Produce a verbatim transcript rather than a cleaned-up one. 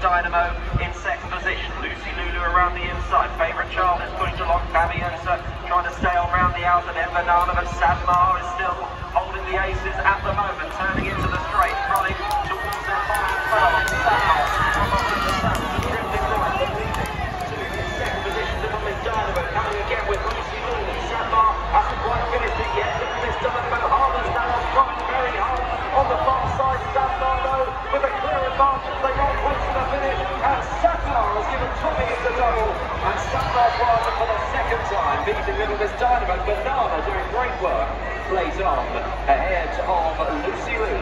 Dynamo in second position. Lucy Lulu around the inside. Favourite Child is pushed along. Fabianza trying to stay on round the outer, then Banana, but Sadmar is still holding the aces at the moment, turning into the straight, running towards the final third. It's Sadmar from over the south, drifting right, but leading to in second position to Miss Dynamo, coming again with Lucy Lulu. Sadmar hasn't quite finished it yet. Look at Miss Dynamo. Harlan's now trying very hard on the far side. Sadmar though with a clear advantage. They are close to the finish, and Sadmar has given Tommy the double, and Sadmar won for the second time, beating Little Miss Dynamo. Banana doing great work, plays on ahead of Lucy Lulu.